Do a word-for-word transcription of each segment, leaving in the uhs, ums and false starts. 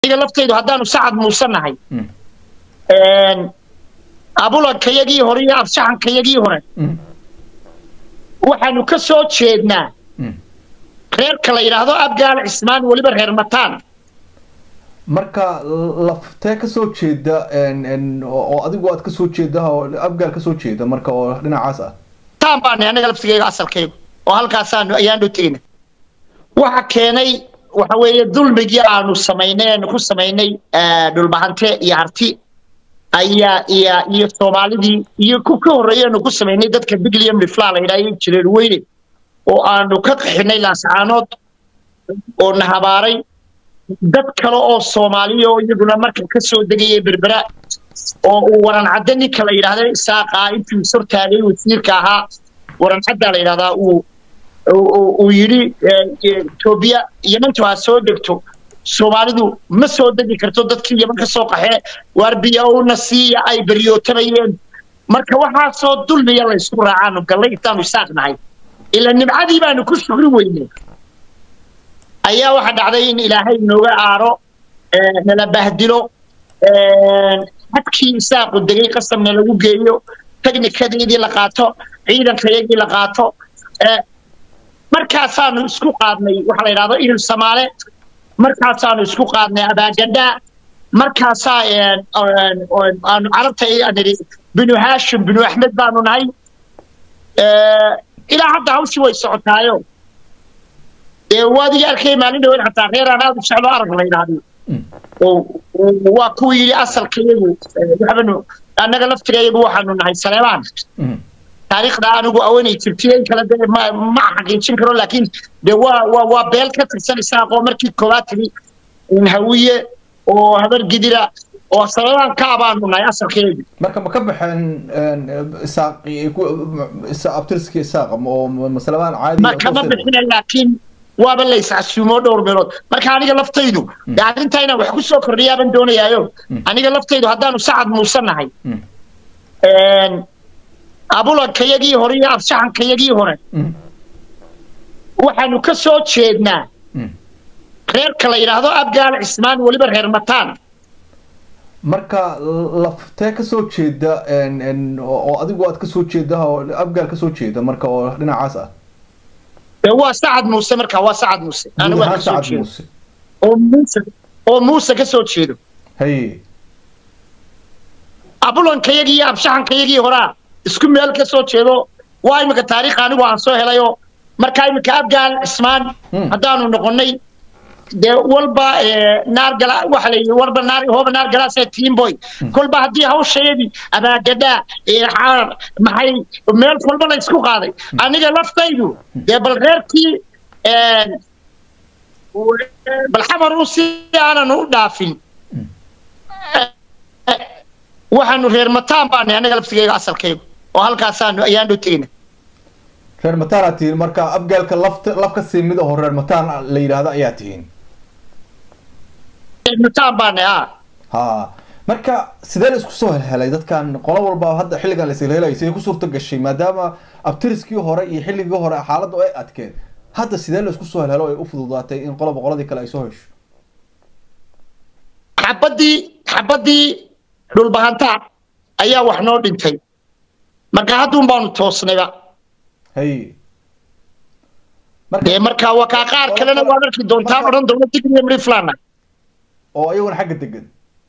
iga laftaydu haddaanu sacad muusanahay abuladkayagii hore iyo abshaxankayagii hore waxaanu ka soo jeednaa reerka la yidhaahdo abgaal cismaan weliba reer mataan marka laftee ka soo jeeda oo adigu aad ka soo jeedaa oo abgaal ka soo jeeda marka oo dhinacaas ah taan baan anaga laftigayga asalkaygu oo halkaasaanu ayaanu tegina waxa keenay waxa weeye dulmigii aanu samaynay ku samaynay dhulbahante iyo harti ayaa iyo iyo Soomaalidii iyo ku ka horeeyeen ku samaynay dadka Bigliam Lifla la yiraahdo jireen weyne oo aanu ka qixinay laascaanood oo nahabaaray dad kale oo Soomaaliya oo iyaguna marka ka soo degayay berbera oo uu waran cadani kala yiraahdo Isaaqa intii sortaagay wasiirka ahaa waran cadda la yiraahdaa uu uu yiri Ethiopia Yemen waa soo degto Soomaalidu ma soo degi karto dadkii Yemen ka soo qaxay warbiya oo nasiya ay bariyootanayeen marka waxa soo dulmiya la isku raacaan galay taanu saaqnahay ila nibcadii baanu ku shugri weynay ayaa waxa dhacday in Ilaahay nooga aaro nala bahdilo hadkii saaq degay qasamna lagu geeyo technicadeedii la qaato ciidankayagii la qaato markaasaanu isku qaadnay waxa la yiraahdo in Soomaali markaasaanu isku qaadnay abaagada markaasa aan aragta anari binu Hashim binu Ahmed baanu nahay ee ila hadda hawshi way socotaayo ee wadiga arkay maalin dhow xataa reer aan aad u jeclo arag la yiraahdo oo waa ku yiri asalkeedu waxaanu anaga laftigeeyagu waxaanu nahay Saleemaan taariikhda anigu awanay jirteen kala ma ma xaqiijin karo laakiin de waa waa beel ka tirsan isaaqo markii koobaadkii in hawiye oo habar gidira oo Saleemaan ka abaanu nahay asalkeedu marka ma ka baxeen isaaqi isaaq abtirski isaaq oo Saleemaan caadi ma ka baxeen laakiin waaba la iscasuumo dhowr meelood marka aniga laftaydu daarintayna wax ku soo kordhiyaan doonayaayo aniga laftaydu haddaanu sacad muusanahay een abuladkayagii hore iyo abshaxankayagii hore waxaanu ka soo jeednaa reerka la yiraahdo abgaal cismaan weliba reer mataan marka laftee ka soo jeeda oo adigu aad ka soo jeedaa oo abgaal ka soo jeeda marka oo dhinacaas ah waa sacad muuse marka waa sacad muuse anigu waa sacad muuse oo muuse oo muuse ka soo jeedo hay abuladkayagii iyo abshaxankayagii hore isku meel ka soo jeedo waa imika taariikh anigu aan soo helayo marka imika abgaal cismaan hadaanu noqonay de walba naar gala waxa la yiri walba naar hooba naar gala say team boy kolba hadii hawsheedii abaagada ee xaar maxay meel walba la isku qaaday aniga laftaydu de bal reerkii ee bal xamaru si aanan u dhaafin waxaanu reer mataan baan anaga laftigayga asalkaygu oo halkaasaanu ayaanu tegina reer mataan atiin marka abgaalka lafta lafka siimid oo reer mataan la yiraahdo ayaa tiin reer mataan baan ah ha marka sidee isku soo helay dadkan qolo walba hadda xilligan la isla helay sidee ku suurta gashay maadaama abtiriskii hore iyo xilligii hore xaaladdu ay adkeed hadda sidee isku soo helay oo ay u fududaatay in qolo boqoladii kale ay soo hesho xabadii xabadii dhulbahanta ayaa wax noo dhintay marka hadduun baanu toosnayba hay marka marka waa ka qaar kalena waa arki doontaa oran doona Bigliam Lifla oo ayaguna xagga degan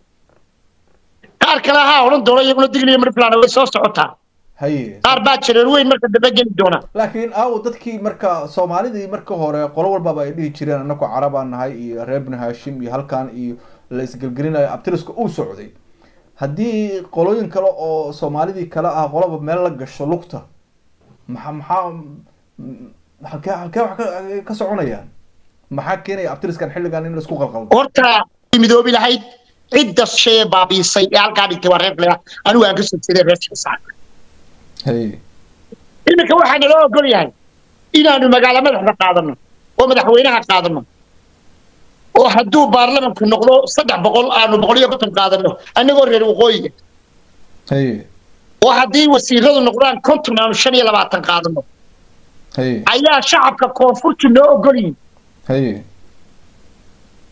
qaar kale ha oran doona iyaguna Bigliam Lifla way soo socotaa hay qaar baa jireen weyn marka daba geli doona laakiin aaw dadkii marka Soomaalidii marka hore qolo walba ay dhigi jireen anako Carabaan nahay iyo reer Ibn Hashim iyo halkan iyo la isgalgalinayo abtirisku uu socday haddii qolooyin kale oo Soomaalidii kale ah qoloba meel la gasho lugta maxaa maxaa halka halka wax ka soconayaan maxaa keenay abtiriskan xilligan in la isku qalqaldo horta midoobi lahayd cidda shay baabisay halka dhigtay waa reer kale anigu aan ka soo jeeday reerka sax hay imika waxaan loo ogol yahay inaanu magaalo madaxda qaadano oo madaxweynaha qaadano oo hadduu baarlamaanku noqdo saddex boqol aanu boqol iyo konton qaadano anagoo reer waqooyiga hay oo haddii wasiiradu noqdaan konton aanu shan iyo labaatan qaadano hay ayaa shacabka koonfurta loo ogol yahay hay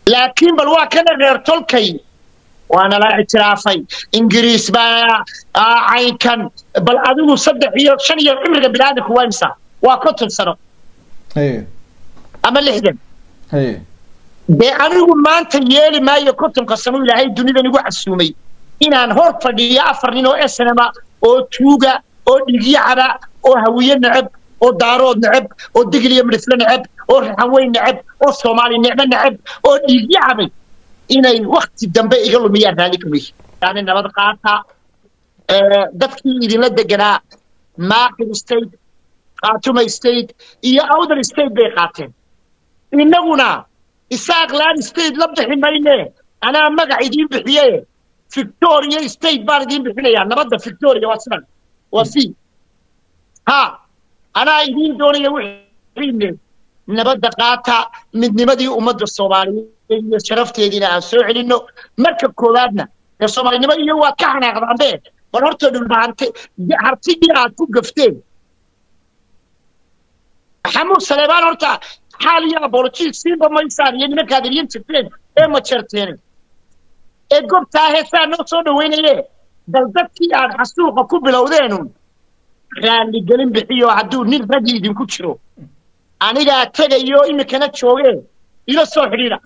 لكن بالوا كان غير تلكي وانا لا اعترافي انجليز با عين كان بل ادو صدح iyo shan iyo cimriga bilaadku waa imsa waa konton sano hey ama lixdan hey de anigu maanta yeeli maayo kontonka sano ilaahay dunida igu xasuumay inaan hor fadhiyo afar nin oo esnama oo tuuga oo dhigiyada oo hawiye nacab oo daarood nacab oo digiliya midfla nacab oo raxaweyn nacab oo Soomaali nacab nacab oo dhigiyada inay waqti dambe iga lumiyaan raali kumay yani nabad qaata ee dadkii idinla deganaa Maaqil State Khartoum State iyo Awdal State bay qaateen inaguna Isaaq Land State labda ximayne ana magac idin bixiyay Victoria State baan idin bixinaya nabadda Victoria waa sidan waa si ha ana idin doonaya wixii nabadda qaata midnimadii ummadda Soomaaliyeed iyo sharafteedina aan soo celino marka koowaadna ee Soomaalinimo iyo waa ka xanaaqdaan bal horta dhulbaante hartigii aad ku gafteen Maxamuud Saleebaan horta xaaliya apology simba maysaan iyo nimanka adeerin jirteen ee ma jarteen ee goobta heesaa noo soo dhaweynayay bal dadkii aad xasuuqa ku bilowdeen raali gelin bixiyo hadduu nin ragi idinku jiro aniga tagayo imikana joogeen ila soo xiriira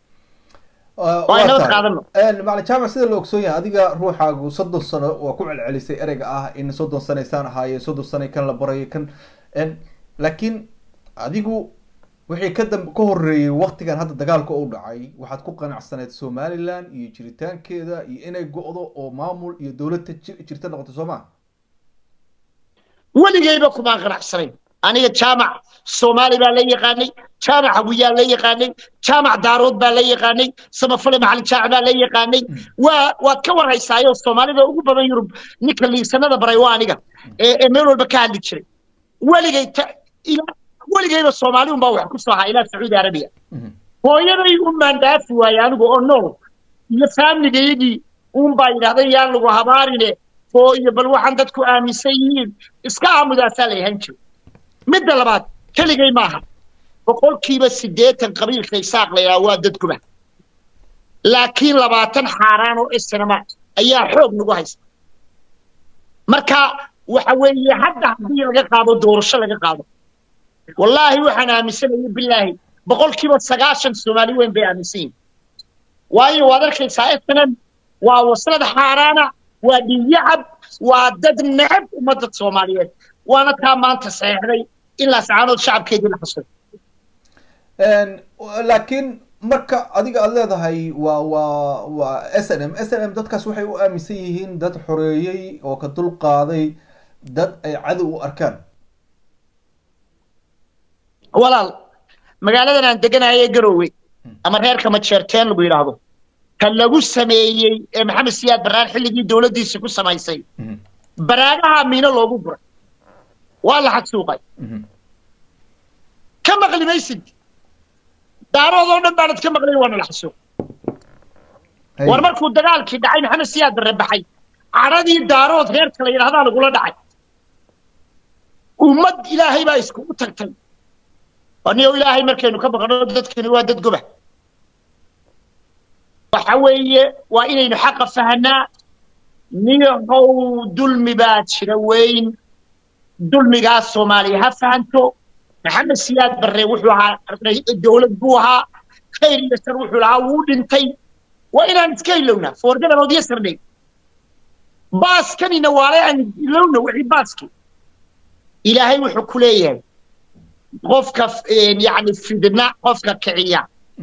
waa qaadano een macna jaamac sida loo ogsoon yahay adiga ruuxaagu soddon sano waa ku celcelisay ereyga ah in soddon sano aysan ahaayeen soddon sano kan la baray kan een laakiin adigu wixii ka dam ka horeeyay waqtigan hadda dagaalku uu dhacay waxaad ku qanacsanayd Somaliland iyo jiritaankeeda iyo inay go'do oo maamul iyo dawladda jirta noqoto Soomaa waligayba kuma qanacsanayn aniga jaamac Soomaali baa la yaqaanay jaamac hawiyaa la yaqaanay jaamac daarood baa la yaqaanay samafale macallin jaamac baa la yaqaanay waa waad ka warhaysaayo Soomaalida ugu badan Yurub ninka liisanada baray waa aniga ee meel walba ka hadli jiray waligay ila waligayba Soomaali un baa wax ku soo haa ilaa Saudi Arabia hooyaday u maandaafi waayay anigu oo nool iyo family-geedii un baa yiraahday yaan lagu habaarine oo iyo bal waxaan dadku aaminsan yihiin iska aamudaasa la yahan jiray midda labaad kaligay maaha boqolkiiba siddeetan qabiilka Isaaq la yaa waa dadkuba laakiin labaatan xaaraan oo isnama ayaa xoog nagu haysta marka waxa weeye hadda hadii laga qaado doorasho laga qaado wallahi waxaan aaminsanahay billahi boqolkiiba sagaashan Soomaali weyn bay aaminsan waayo waad arkaysaa isnan waa waslada xaaraana waa dhiyacab waa dad nacab ummadda Soomaaliyeed waana taa maanta saxday in la saanood shacabkeedii la xasoo een laakiin marka adiga aad leedahay waa waa waa S N M S N M dadkaas waxay u aaminsan yihiin dad xoreeyay oo ka dul qaaday dad ay cadow u arkaan walaal magaaladan aan deganahay Garowe ama reerka ma jeerteen lagu yiraahdo kan lagu sameeyay ee Maxamed Siyaad Baraan xilligii dawladdiisa ku samaysay baraadaha miina loogu buray waa la xasuuqay kama qalimaysid daaroodoo dhan baan ka maqlay waana la xasuuq war markuu dagaalkii dhacay Maxamed Siyaad Barre baxay caradii daarood reerka la yiraahdo lagula dhacay ummad ilaahay baa isku u tagtay aniga ilaahay markaynu ka baqano dadkani waa dad goba waxa weeye waa inaynu xaq fahanaa niyow dulmi baa jira weyn dulmigaas Soomaaliya ha fahanto Maxamed Siyaad Barre wuxuu ahaa dawlad buu ahaa khayr iyo shar wuxuu lahaa wuu dhintay waa inaan iska ilowna foorgada loo yeesarnay baaskanina waalay aan ilowna wixii baaski ilaahay wuxuu ku leeyahay qofka yani fidna qofka kiciya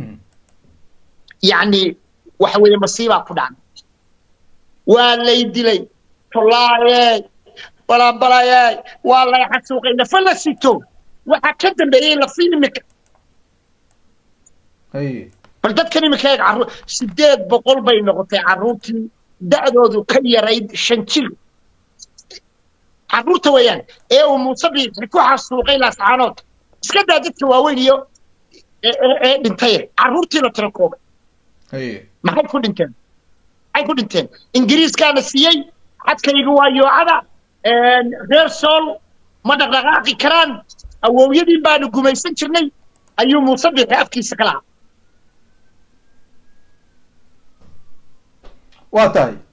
yani waxa weeye masiiba ku dhacay waa lay dilay tolaaye balan balaye waa la xasuuqay nafala sito waxa ka dambeeyay la fiilmika hay bal dadkan imika carru sideed boqol bay noqotay carruurtii da'doodu ka yarayd shan jir carruurta weeyaan ee uu Muusabi ku xasuuqay la saanood iska daa dadka waaweyn iyo ee dhintay carruurtii la tiro koobay hay maxay ku dhinteen ay ku dhinteen ingiriiskaana siiyay xadkaygu waa yoocada een reer sool ma dhaqaaqi karaan awowyadii baanu gumaysan jirnay ayuu Muusabi afkiisa kala waa tahay